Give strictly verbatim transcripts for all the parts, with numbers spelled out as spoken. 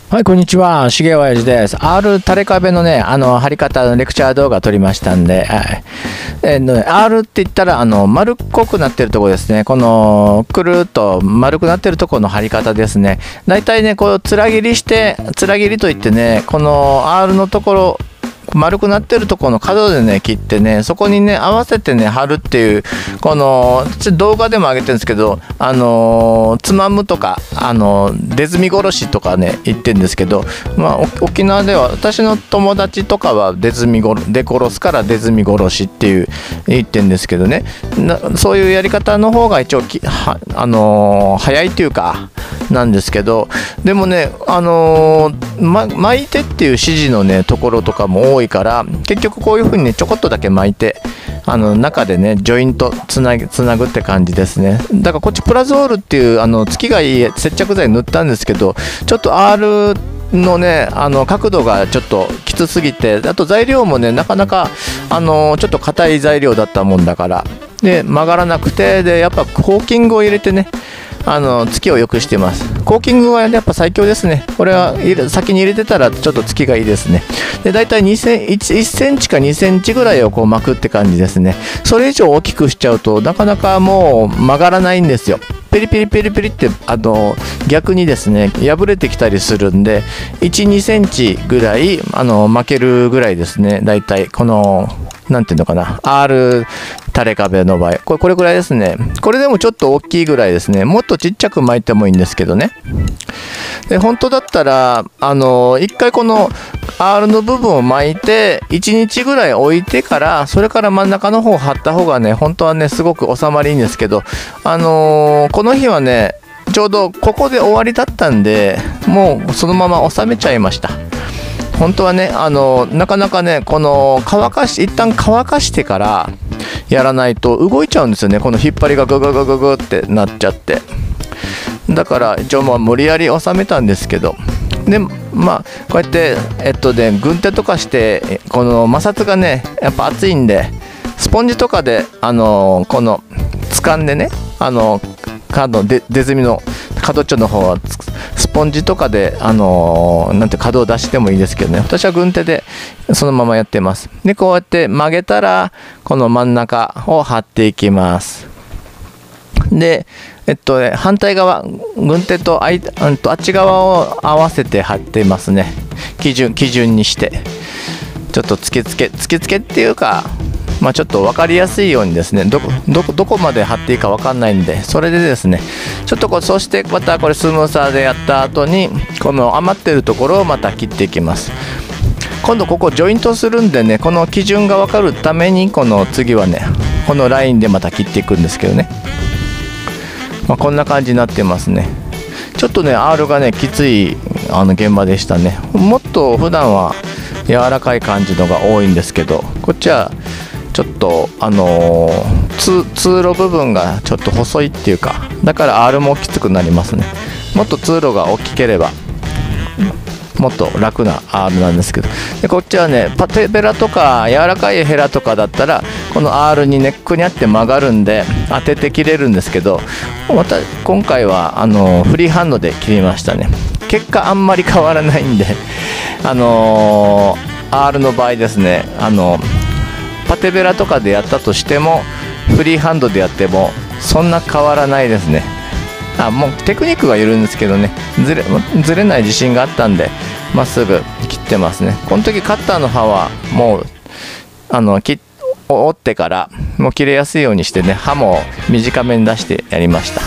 はい、こんにちは。しげおやじです。R 垂れ壁のね、あの、貼り方のレクチャー動画撮りましたんで、はい。えーね、R って言ったら、あの、丸っこくなってるところですね。この、くるっと丸くなってるところの貼り方ですね。だいたいね、こう、つら切りして、つら切りといってね、この R のところ、丸くなってるところの角でね切ってね、そこにね合わせてね貼るっていう、この動画でも上げてるんですけど、あのー、つまむとか、あのー、出墨殺しとかね言ってるんですけど、まあ、沖縄では私の友達とかは出墨殺で殺すから出墨殺しっていう言ってるんですけどね、なそういうやり方の方が一応きは、あのー、早いっていうかなんですけど、でもね、あのーま、巻いてっていう指示のねところとかも多いから、結局こういう風にねちょこっとだけ巻いて、あの中でねジョイントつなぎつなぐって感じですね。だからこっちプラゾールっていうあの月がいい接着剤塗ったんですけど、ちょっと R のねあの角度がちょっときつすぎて、あと材料もねなかなかあのちょっと硬い材料だったもんだからで曲がらなくて、でやっぱコーキングを入れてね、あの月を良くしてます。コーキングはやっぱ最強ですね。これは先に入れてたらちょっと月がいいですね。でだいたいにセンチいっセンチかにセンチぐらいをこう巻くって感じですね。それ以上大きくしちゃうとなかなかもう曲がらないんですよ。ペリペリペリペリってあの逆にですね破れてきたりするんで、いち、にセンチぐらいあの巻けるぐらいですね。だいたいこのなんていうのかな、 R 垂れ壁の場合これ、これぐらいですね。これでもちょっと大きいぐらいですね。もっとちっちゃく巻いてもいいんですけどね。で本当だったらあの一回この R の部分を巻いていちにちぐらい置いてから、それから真ん中の方を貼った方がね本当はねすごく収まりいいんですけど、あのー、この日はねちょうどここで終わりだったんで、もうそのまま収めちゃいました。本当はね、あのなかなかねこの乾かし一旦乾かしてからやらないと動いちゃうんですよね。この引っ張りがグググググってなっちゃって、だから一応まあ無理やり収めたんですけど、でまあこうやってえっとね軍手とかしてこの摩擦がねやっぱ熱いんで、スポンジとかであのこの掴んでね、あの角で出墨の角っちょの方はスポンジとかであのなんて角を出してもいいですけどね、私は軍手でそのままやってます。でこうやって曲げたらこの真ん中を貼っていきます。でえっとね反対側軍手とあい、うん、とあっち側を合わせて貼っていますね。基準基準にしてちょっとつけつけつけつけっていうか、まあ、ちょっと分かりやすいようにですね、どこ、どこ、どこまで貼っていいか分かんないんで、それでですねちょっとこう、そしてまたこれスムーサーでやった後にこの余ってるところをまた切っていきます。今度ここジョイントするんでね、この基準が分かるためにこの次はねこのラインでまた切っていくんですけどね、まあ、こんな感じになってますね。ちょっとね R がねきついあの現場でしたね。もっと普段は柔らかい感じのが多いんですけど、こっちはちょっとあのー、通, 通路部分がちょっと細いっていうか、だから R もきつくなりますね。もっと通路が大きければもっと楽な R なんですけど、でこっちはねパテベラとか柔らかいヘラとかだったらこの R にネックにあって曲がるんで当てて切れるんですけど、また今回はあのー、フリーハンドで切りましたね。結果あんまり変わらないんで、あのー、R の場合ですね、あのーパテベラとかでやったとしてもフリーハンドでやってもそんな変わらないですね。あもうテクニックがいるんですけどね、ずれずれない自信があったんでまっすぐ切ってますね。この時カッターの刃はもうあの切折ってからもう切れやすいようにしてね、刃も短めに出してやりました。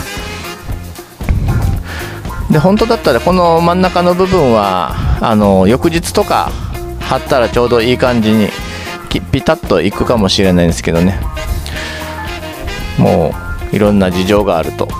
で本当だったらこの真ん中の部分はあの翌日とか貼ったらちょうどいい感じにピタッといくかもしれないんですけどね、もういろんな事情があると。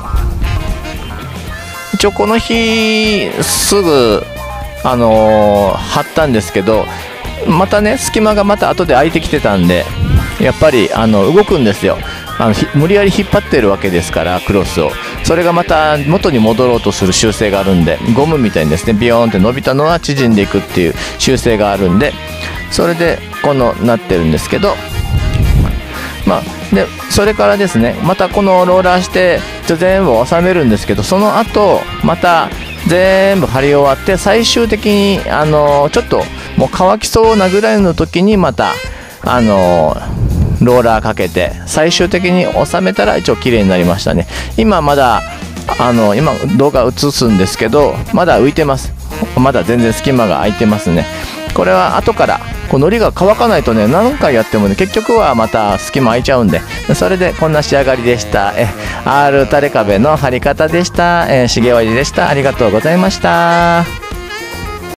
一応この日すぐあのー、貼ったんですけど、またね隙間がまた後で空いてきてたんで、やっぱりあの動くんですよ。あの無理やり引っ張ってるわけですからクロスを、それがまた元に戻ろうとする習性があるんで、ゴムみたいにですねビヨーンって伸びたのは縮んでいくっていう習性があるんで、それでこのなってるんですけど、まあでそれからですねまたこのローラーして全部収めるんですけど、その後また全部貼り終わって、最終的にあのちょっともう乾きそうなぐらいの時にまたあのローラーかけて最終的に収めたら一応綺麗になりましたね。今まだあの今動画映すんですけど、まだ浮いてます。まだ全然隙間が空いてますね。これは後からこう糊が乾かないとね、何回やってもね、結局はまた隙間空いちゃうんで、それでこんな仕上がりでした。え R 垂れ壁の貼り方でした。えー、重割でした。ありがとうございました。